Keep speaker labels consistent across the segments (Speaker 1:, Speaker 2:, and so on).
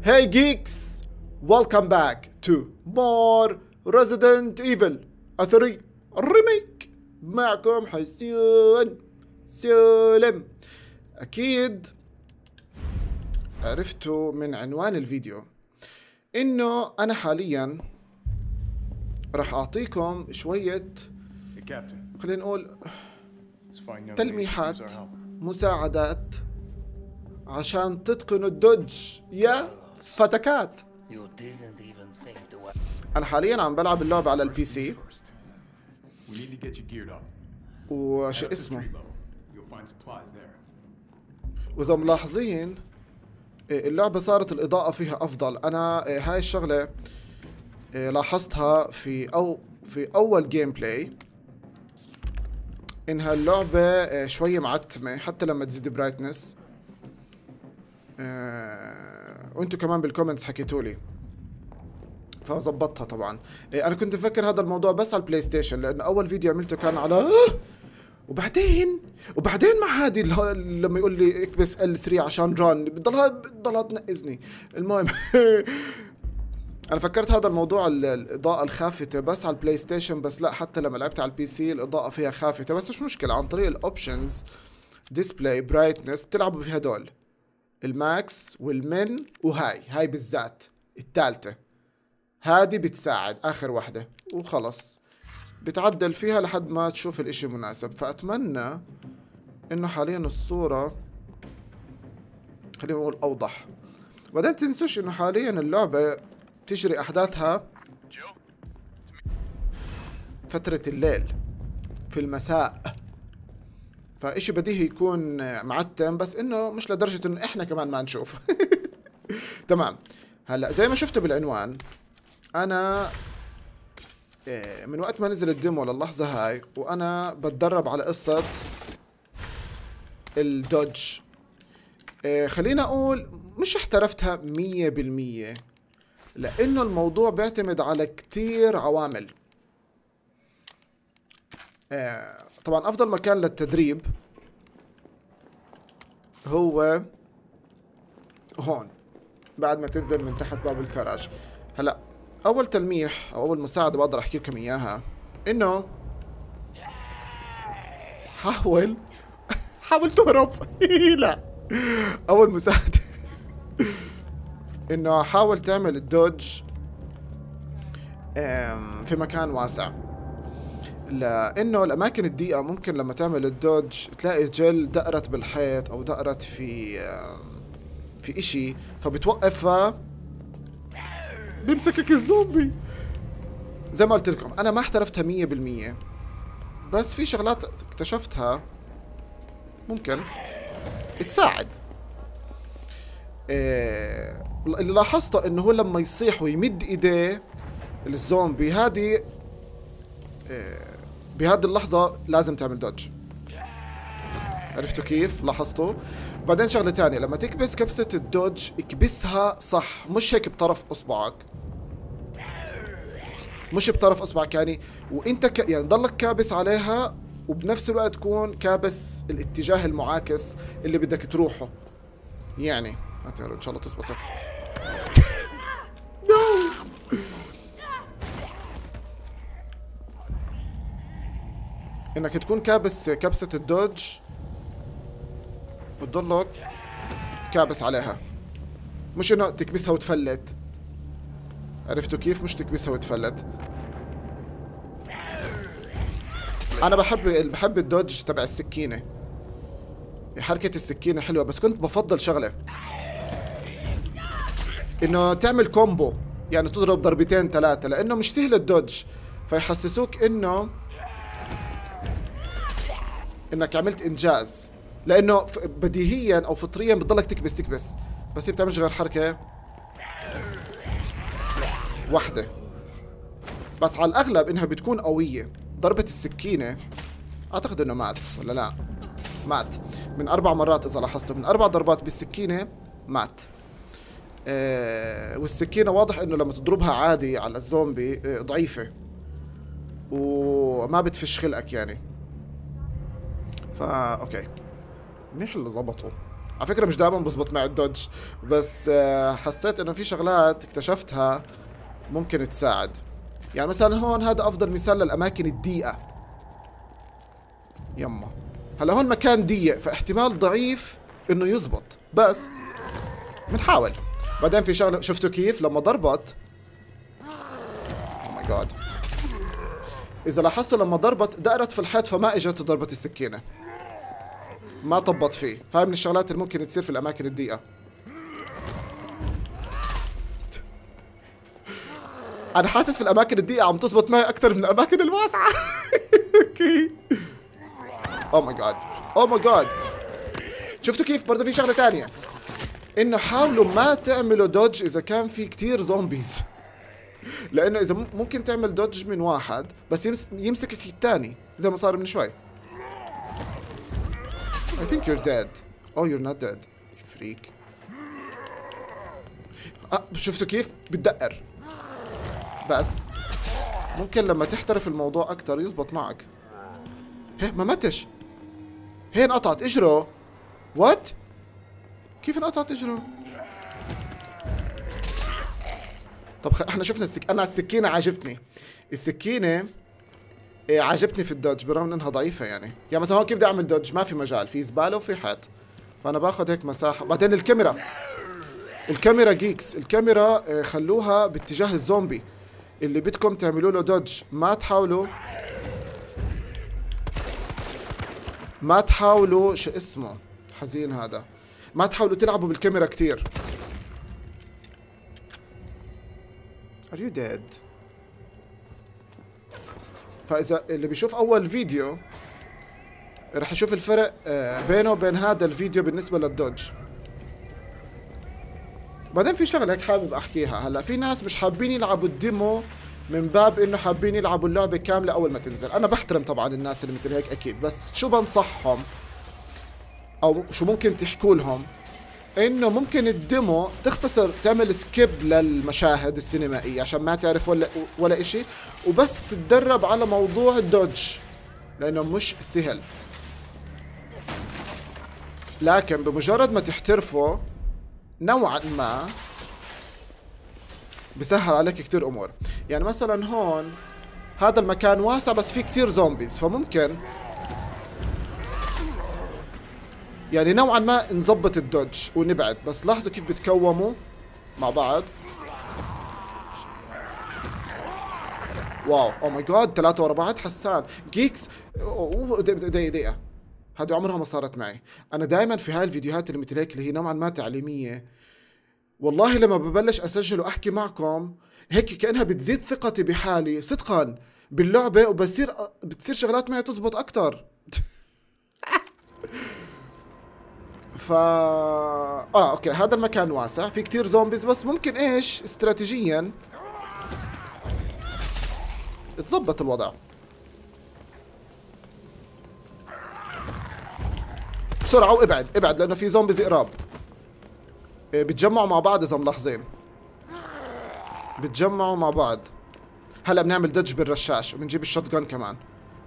Speaker 1: Hey geeks! Welcome back to more Resident Evil 3 Remake. معكم حسين سالم. أكيد عرفتوا من عنوان الفيديو إنه أنا حاليا راح أعطيكم شوية خلينا نقول تلميحات مساعدات عشان تتقنوا الدوج يا فتكات. أنا حاليا عم بلعب اللعبة على البي سي وش اسمه، وإذا ملاحظين اللعبة صارت الإضاءة فيها أفضل. أنا هاي الشغلة لاحظتها في أول جيم بلاي، إنها اللعبة شوية معتمة حتى لما تزيد برايتنس. وانتو كمان بالكومنتس حكيتولي فظبطتها. طبعا انا كنت مفكر هذا الموضوع بس على البلاي ستيشن، لان اول فيديو عملته كان على وبعدين مع هادي لما يقول لي اكبس L3 عشان ران بتضلها تنقزني. المهم انا فكرت هذا الموضوع الاضاءة الخافتة بس على البلاي ستيشن، بس لا، حتى لما لعبت على البي سي الاضاءة فيها خافتة. بس مش مشكلة، عن طريق الاوبشنز ديسبلاي برايتنس بتلعبوا في هدول الماكس والمن، وهاي بالذات الثالثة هادي بتساعد اخر وحدة، وخلص بتعدل فيها لحد ما تشوف الاشي مناسب. فاتمنى انه حاليا الصورة خلينا نقول اوضح. وبعدين تنسوش انه حاليا اللعبة تجري احداثها فترة الليل في المساء، فإشي بديهي يكون معتم، بس انه مش لدرجة انه احنا كمان ما نشوف. تمام. هلا زي ما شفتوا بالعنوان، انا من وقت ما نزل الديمو للحظة هاي وانا بتدرب على قصة الدوج. خلينا اقول مش احترفتها 100%، لانه الموضوع بيعتمد على كتير عوامل. طبعا افضل مكان للتدريب هو هون بعد ما تنزل من تحت باب الكراج. هلا اول تلميح او اول مساعدة بقدر احكي لكم اياها، انه حاول تهرب. لا، اول مساعدة انه حاول تعمل الدوج في مكان واسع، لانه الاماكن الضيقه ممكن لما تعمل الدوج تلاقي جل دقرت بالحيط او دقرت في اشي فبتوقف بيمسكك الزومبي. زي ما قلت لكم انا ما احترفتها 100%، بس في شغلات اكتشفتها ممكن تساعد. اللي لاحظته انه هو لما يصيح ويمد ايديه الزومبي هادي بهذه اللحظة لازم تعمل دوج. عرفتوا كيف؟ لاحظتوا؟ بعدين شغلة تانية، لما تكبس كبسة الدوج اكبسها صح، مش هيك بطرف اصبعك، مش بطرف اصبعك يعني، وانت يعني ضلك كابس عليها وبنفس الوقت تكون كابس الاتجاه المعاكس اللي بدك تروحه. يعني ان شاء الله تزبط. انك تكون كابس كبسة الدوج وتضلك كابس عليها، مش انه تكبسها وتفلت. عرفتوا كيف؟ مش تكبسها وتفلت. انا بحب الدوج تبع السكينة، حركة السكينة حلوة، بس كنت بفضل شغلة انه تعمل كومبو، يعني تضرب ضربتين ثلاثة، لانه مش سهل الدوج، فيحسسوك انك عملت انجاز، لانه بديهيا او فطريا بتضلك تكبس، بس هي بتعملش غير حركة واحدة. بس على الاغلب انها بتكون قوية. ضربة السكينة اعتقد انه مات ولا لا، مات من 4 مرات اذا لاحظتوا، من 4 ضربات بالسكينة مات. والسكينة واضح انه لما تضربها عادي على الزومبي ضعيفة وما بتفش خلقك يعني. اوكي منيح اللي زبطوا. على فكرة مش دائما بزبط مع الدوج، بس حسيت انه في شغلات اكتشفتها ممكن تساعد. يعني مثلا هون هذا افضل مثال للاماكن الضيقة. يما هلا هون مكان ضيق فاحتمال ضعيف انه يزبط، بس بنحاول. بعدين في شغله شفتوا كيف لما ضربت، او ماي جاد، اذا لاحظتوا لما ضربت دقرت في الحيط فما اجت ضربت السكينه، ما طبط فيه. فهاي من الشغلات اللي ممكن تصير في الاماكن الضيقه. انا حاسس في الاماكن الضيقه عم تزبط معي اكثر من الاماكن الواسعه. اوكي. او ماي جاد، او ماي جاد. شفتوا كيف برضه في شغله ثانيه، انه حاولوا ما تعملوا دوج اذا كان في كتير زومبيز. لانه اذا ممكن تعمل دوج من واحد بس يمسكك الثاني زي ما صار من شوي. I think you're dead. Oh you're not dead. You freak. شفتوا كيف بتدقر، بس ممكن لما تحترف الموضوع اكتر يزبط معك. هي ما ماتش، هي انقطعت اجره. وات؟ كيف انقطعت اجره؟ طب احنا شفنا انا السكينة عجبتني، السكينة عجبتني في الدوج برغم انها ضعيفة. يعني مثلا هون كيف بدي اعمل دوج؟ ما في مجال، في زبالة وفي حيط، فانا باخذ هيك مساحة. بعدين الكاميرا جيكس، الكاميرا خلوها باتجاه الزومبي. اللي بدكم تعملوا له دوج ما تحاولوا شو اسمه حزين هذا، ما تحاولوا تلعبوا بالكاميرا كتير. Are you dead؟ فإذا اللي بيشوف أول فيديو رح يشوف الفرق بينه وبين هذا الفيديو بالنسبة للدوج. بعدين في شغلة هيك حابب أحكيها. هلا في ناس مش حابين يلعبوا الديمو من باب إنه حابين يلعبوا اللعبة كاملة أول ما تنزل. أنا بحترم طبعا الناس اللي مثل هيك أكيد، بس شو بنصحهم أو شو ممكن تحكوا لهم؟ انه ممكن الديمو تختصر، تعمل سكيب للمشاهد السينمائية عشان ما تعرف ولا اشي، وبس تتدرب على موضوع الدوج لانه مش سهل. لكن بمجرد ما تحترفه نوعا ما بسهل عليك كتير امور. يعني مثلا هون هذا المكان واسع بس فيه كتير زومبيز، فممكن يعني نوعا ما نظبط الدوج ونبعد. بس لاحظوا كيف بتكوموا مع بعض. واو، او ماي جاد، 3 ورا بعض. حسان جيكس. دقيقة، هذه عمرها ما صارت معي. انا دائما في هاي الفيديوهات اللي مثل هيك اللي هي نوعا ما تعليمية، والله لما ببلش اسجل واحكي معكم هيك كأنها بتزيد ثقتي بحالي صدقا باللعبة، بتصير شغلات معي تزبط اكتر. اوكي، هذا المكان واسع في كتير زومبيز، بس ممكن ايش استراتيجيا تظبط الوضع. بسرعة وابعد لانه في زومبيز قراب. بتجمعوا مع بعض اذا ملاحظين، بتجمعوا مع بعض. هلا بنعمل دج بالرشاش وبنجيب الشوت جان كمان.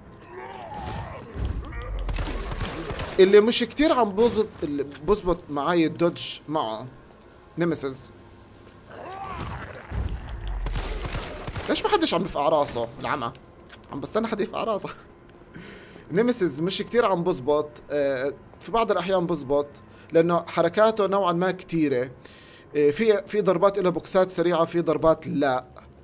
Speaker 1: اللي مش كتير عم بزبط معي الدوج معه نيمسيس. ليش ما حدش عم بفقع راسه؟ العمى عم بستنى حدا يفقع راسه. نيمسيس مش كتير عم بزبط. في بعض الاحيان بزبط لانه حركاته نوعا ما كتيرة. في ضربات له بوكسات سريعة، في ضربات لا.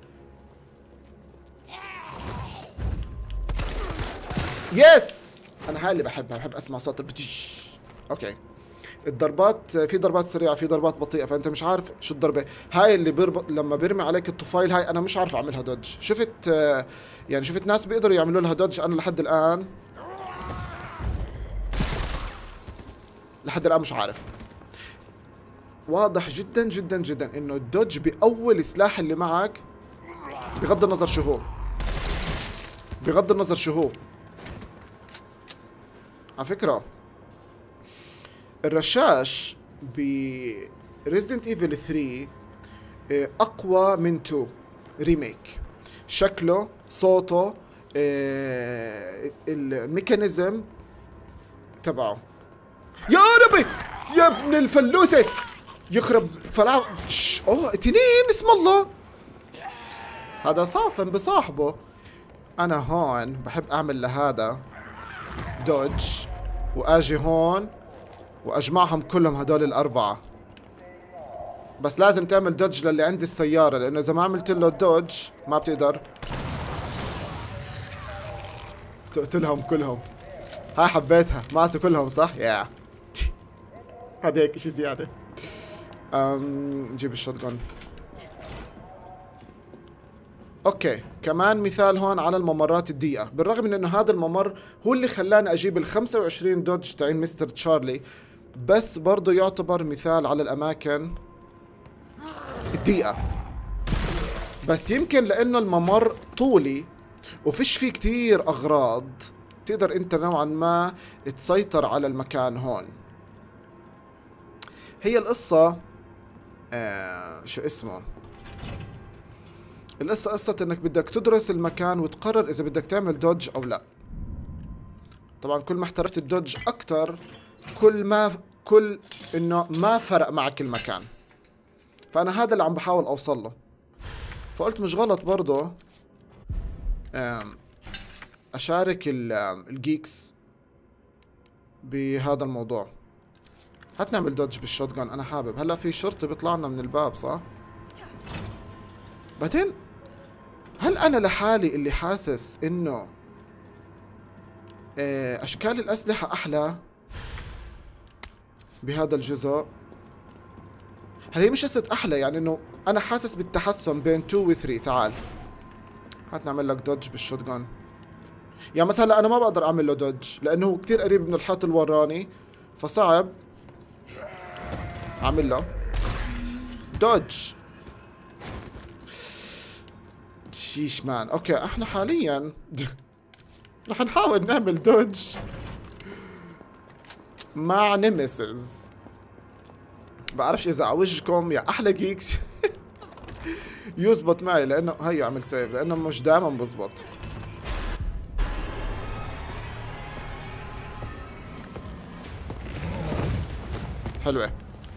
Speaker 1: يس، انا هاي اللي بحب اسمع صوت البتش. اوكي، الضربات في ضربات سريعه، في ضربات بطيئه، فانت مش عارف شو الضربه. هاي اللي لما بيرمي عليك الطفايل، هاي انا مش عارف اعملها دوج. شفت ناس بيقدروا يعملوا لها دوج، انا لحد الان مش عارف. واضح جدا جدا جدا انه الدوج باول سلاح اللي معك، بغض النظر شو هو. على فكرة الرشاش ب Resident Evil 3 أقوى من 2 ريميك. شكله، صوته، الميكانيزم تبعه. يا ربي يا ابن الفلوسس يخرب فلا. اوه اثنين اسم الله. هذا صافن بصاحبه. انا هون بحب اعمل لهذا دوج واجي هون واجمعهم كلهم هدول الاربعه. بس لازم تعمل دوج للي عند السياره، لانه اذا ما عملت له دوج ما بتقدر تقتلهم كلهم. هاي حبيتها، ماتوا كلهم صح؟ يا هذا هيك شيء زياده. نجيب الشوت جن. اوكي كمان مثال هون على الممرات الضيقه، بالرغم من انه هذا الممر هو اللي خلاني اجيب ال 25 دوج تاعين مستر تشارلي، بس برضه يعتبر مثال على الاماكن الضيقه. بس يمكن لانه الممر طولي وفيش فيه كتير اغراض، تقدر انت نوعا ما تسيطر على المكان هون. هي القصة شو اسمه، القصة قصة انك بدك تدرس المكان وتقرر اذا بدك تعمل دوج او لا. طبعا كل ما احترفت الدوج اكتر كل انه ما فرق معك المكان. فانا هذا اللي عم بحاول اوصل له. فقلت مش غلط برضه اشارك الجيكس بهذا الموضوع. هات نعمل دوج بالشوت جان. انا حابب. هلا في شرطي بيطلع لنا من الباب صح؟ بعدين هل انا لحالي اللي حاسس انه اشكال الاسلحة احلى بهذا الجزء؟ هل هي مش قصة احلى، يعني انه انا حاسس بالتحسن بين 2 و 3. تعال هات نعمل لك دوج بالشوت جان. يعني مثلا هلا انا ما بقدر اعمل له دوج لانه هو كثير قريب من الحيط الوراني، فصعب اعمل له دوج. شيش مان. اوكي احنا حاليا رح نحاول نعمل دوج مع نيمسيس. بعرفش اذا عوجكم يا احلى جيكس يزبط معي، لانه هيا اعمل سيف لانه مش دائما بزبط. حلوة.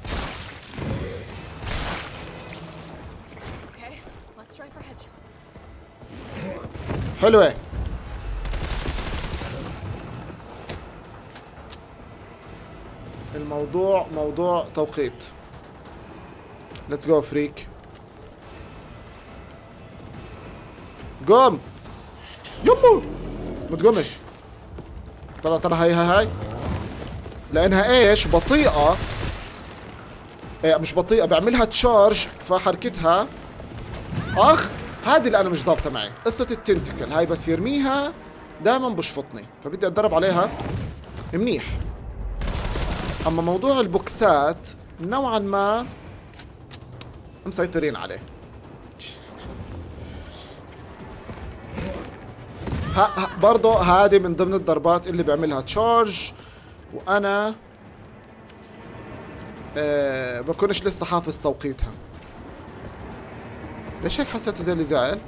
Speaker 1: حلوة. الموضوع موضوع توقيت. ليتس جو فريك. قوم يمو. ما تقومش. ترى هاي لانها ايش بطيئة. إيه مش بطيئة، بعملها تشارج فحركتها. اخ هذه اللي انا مش ظابطة معي، قصة التنتكل هاي بس يرميها دائما بشفطني، فبدي اتدرب عليها منيح. اما موضوع البوكسات نوعا ما مسيطرين عليه. برضو هذه من ضمن الضربات اللي بعملها تشارج وانا بكونش لسه حافظ توقيتها. ليش هيك حسيته زي اللي زعل؟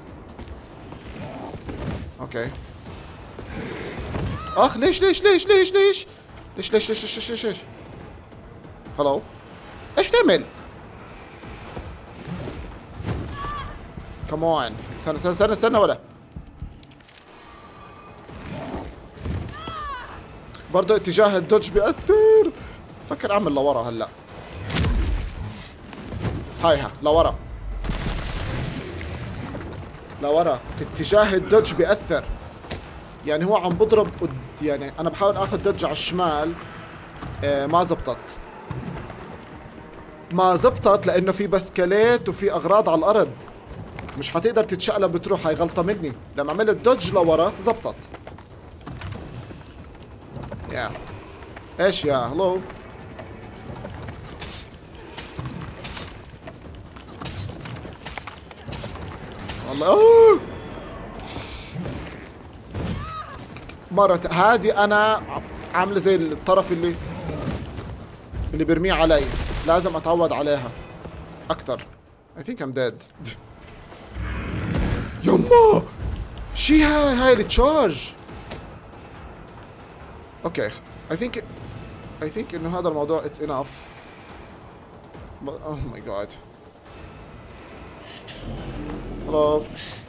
Speaker 1: اوكي اخ ليش ليش ليش ليش ليش ليش ليش ليش ليش ليش ليش هلو ايش بتعمل؟ كمان استنى ولا برضه اتجاه الدوج بيأثر. فكر اعمل لورا هلا. هايها لورا لورا. اتجاه الدوج بيأثر، يعني هو عم بضرب يعني انا بحاول اخذ دوج على الشمال. ما زبطت لانه في بسكليت وفي اغراض على الارض، مش حتقدر تتشقلب بتروح. هاي غلطة مني. لما عملت دوج لورا زبطت. يا ايش يا هلو. والله مرة هادي انا عاملة زي الطرف اللي بيرميه علي، لازم اتعود عليها اكتر. I think I'm dead. يما شي هاي التشارج. اوكي I think I think انه هذا الموضوع it's enough. Oh my god. Hello.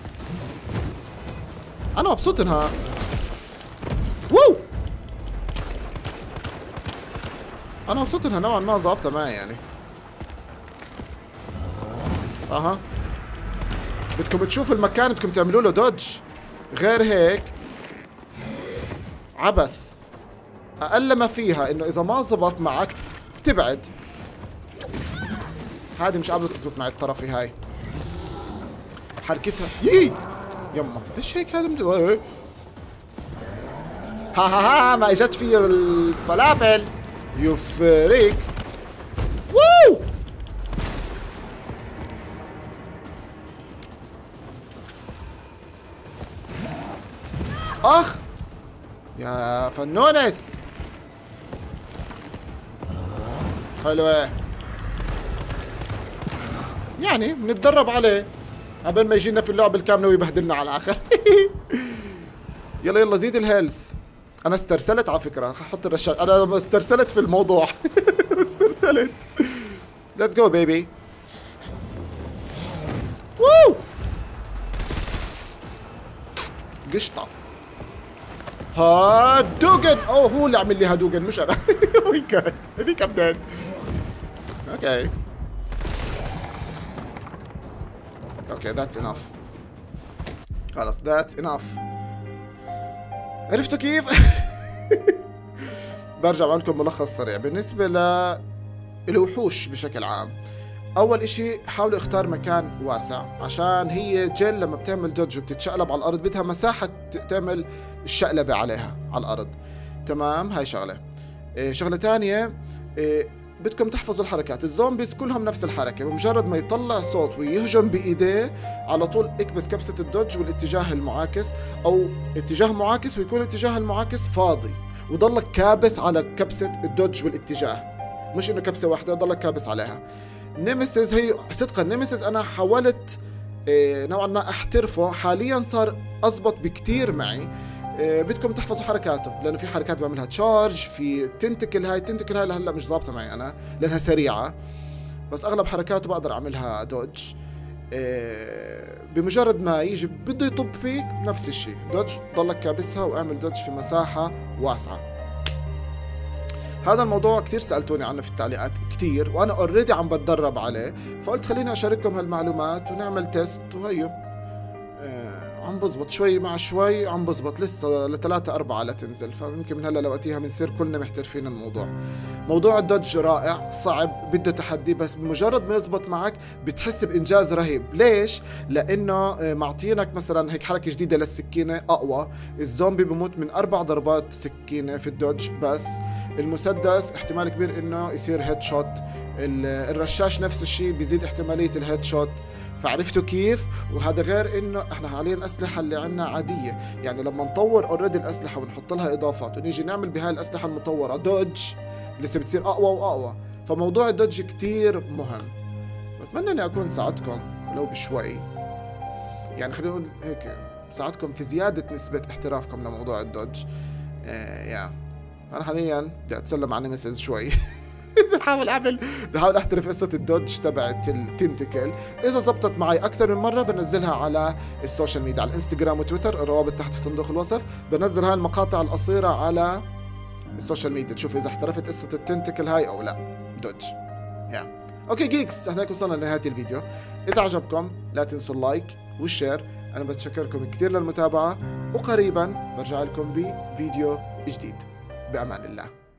Speaker 1: انا مبسوط انها وو. انا مبسوط انها نوعا ما ظابطه معي يعني. اها بدكم تشوفوا المكان، بدكم تعملوا له دوج، غير هيك عبث. اقل ما فيها انه اذا ما زبط معك تبعد. هذه مش قابله تزبط معي الطرفي هاي. حركتها يما ليش هيك هذا ها ها ها ما اجت في الفلافل يو فريك. وو اخ يا فنونس. حلوة يعني بنتدرب عليه قبل ما يجينا في اللعبة الكاملة ويبهدلنا على الآخر. يلا يلا زيد الهيلث. أنا استرسلت على فكرة، حط الرشاش، أنا استرسلت في الموضوع. استرسلت. ليتس جو بيبي. وو قشطة. هادوجن. اوه هو اللي عمل لي هادوجن مش انا. اوه ماي جاد هذيك ابديت. اوكي ذاتس انف. خلص ذاتس انف. عرفتوا كيف؟ برجع بعمل لكم ملخص سريع بالنسبة للوحوش بشكل عام. اول اشي حاولوا اختار مكان واسع، عشان هي جيل لما بتعمل دوج وبتتشقلب على الارض بدها مساحة تعمل الشقلبة عليها على الارض. تمام هاي شغلة. شغلة تانية بدكم تحفظوا الحركات. الزومبيز كلهم نفس الحركة، بمجرد ما يطلع صوت ويهجم بايديه على طول اكبس كبسة الدوج والاتجاه المعاكس، او اتجاه معاكس ويكون الاتجاه المعاكس فاضي وضلك كابس على كبسة الدوج والاتجاه، مش انه كبسة واحدة ضلك كابس عليها. نيمسيس هي صدقا نيمسيس انا حاولت نوعا ما احترفه، حاليا صار اضبط بكتير معي. بدكم تحفظوا حركاته لانه في حركات بعملها تشارج، في التنتكل هاي لهلا مش ضابطه معي انا لانها سريعه، بس اغلب حركاته بقدر اعملها دوج. بمجرد ما يجي بده يطب فيك نفس الشيء دوج، ضلك كابسها واعمل دوج في مساحه واسعه. هذا الموضوع كثير سألتوني عنه في التعليقات كثير، وأنا اوريدي عم بتدرب عليه، فقلت خليني أشارككم هالمعلومات ونعمل تيست. وهيو عم بزبط شوي مع شوي، عم بزبط لسه لثلاثة أربعة لتنزل، فيمكن من هلا لوقتها بنصير كلنا محترفين الموضوع. موضوع الدوج رائع، صعب بده تحدي، بس بمجرد ما يزبط معك بتحس بإنجاز رهيب. ليش؟ لأنه معطينك مثلا هيك حركة جديدة للسكينة أقوى. الزومبي بموت من 4 ضربات سكينة في الدوج، بس المسدس احتمال كبير إنه يصير هيد شوت. الرشاش نفس الشيء بيزيد احتمالية الهيد شوت. فعرفتوا كيف؟ وهذا غير انه احنا حاليا الاسلحه اللي عندنا عاديه، يعني لما نطور اوريدي الاسلحه ونحط لها اضافات ونيجي نعمل بهاي الاسلحه المطوره دوج لسه بتصير اقوى واقوى. فموضوع الدوج كتير مهم. بتمنى اني اكون ساعدتكم ولو بشوي، يعني خلينا نقول هيك ساعدتكم في زياده نسبه احترافكم لموضوع الدوج. انا حاليا بدي اتسلم عن نيمسيس شوي. بحاول احترف قصة الدوج تبعت التنتكل. اذا زبطت معي اكثر من مرة بنزلها على السوشيال ميديا، على الانستغرام وتويتر، الروابط تحت في صندوق الوصف. بنزل هاي المقاطع القصيرة على السوشيال ميديا تشوف اذا احترفت قصة التنتكل هاي او لا دوج. اوكي جيكس، احنا هيك وصلنا لنهاية الفيديو. اذا عجبكم لا تنسوا اللايك والشير. انا بتشكركم كثير للمتابعة، وقريبا برجع لكم بفيديو جديد. بامان الله.